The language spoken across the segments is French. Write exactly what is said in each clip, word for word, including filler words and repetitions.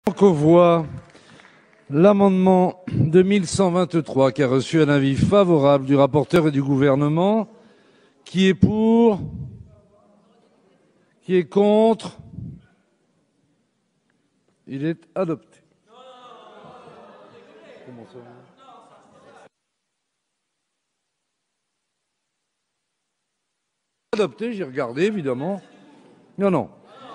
Qu'on voit l'amendement deux mille cent vingt-trois qui a reçu un avis favorable du rapporteur et du gouvernement. Qui est pour? Qui est contre? Il est adopté. Comment ça? Adopté, j'ai regardé évidemment. Non, non.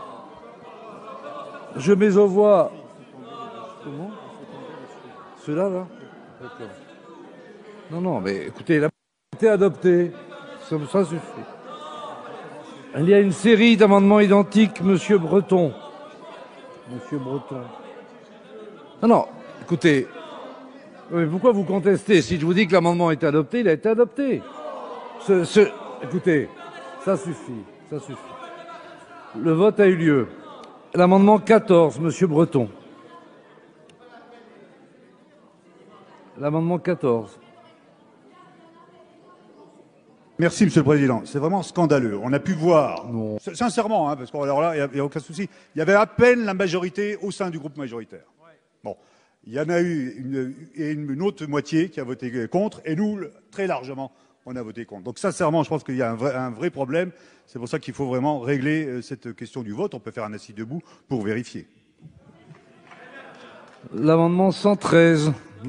Je mets aux voix. Comment? Ceux-là, là, d'accord. Non, non, mais écoutez, il a été adopté. Ça, ça suffit. Il y a une série d'amendements identiques, Monsieur Breton. Monsieur Breton. Non, non, écoutez. Mais pourquoi vous contestez? Si je vous dis que l'amendement est adopté, il a été adopté. Ce, ce, écoutez, ça suffit, ça suffit. Le vote a eu lieu. L'amendement quatorze, Monsieur Breton. L'amendement quatorze. Merci, Monsieur le Président. C'est vraiment scandaleux. On a pu voir, non. Sincèrement, hein, parce que alors là, il n'y a, a aucun souci, il y avait à peine la majorité au sein du groupe majoritaire. Ouais. Bon, il y en a eu une, une, une autre moitié qui a voté contre, et nous, très largement, on a voté contre. Donc sincèrement, je pense qu'il y a un vrai, un vrai problème. C'est pour ça qu'il faut vraiment régler euh, cette question du vote. On peut faire un assis debout pour vérifier. L'amendement cent treize.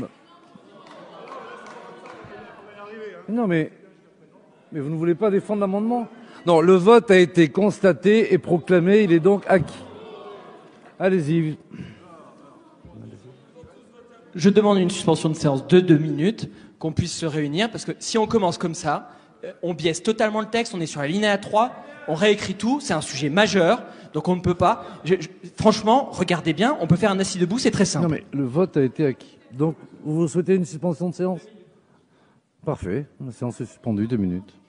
Non mais, mais vous ne voulez pas défendre l'amendement? Non, le vote a été constaté et proclamé, il est donc acquis. Allez-y. Je demande une suspension de séance de deux minutes, qu'on puisse se réunir, parce que si on commence comme ça, on biaise totalement le texte, on est sur la ligne A trois, on réécrit tout, c'est un sujet majeur, donc on ne peut pas. Je, je, franchement, regardez bien, on peut faire un assis debout, c'est très simple. Non mais le vote a été acquis. Donc vous souhaitez une suspension de séance? Parfait, la séance est suspendue, deux minutes.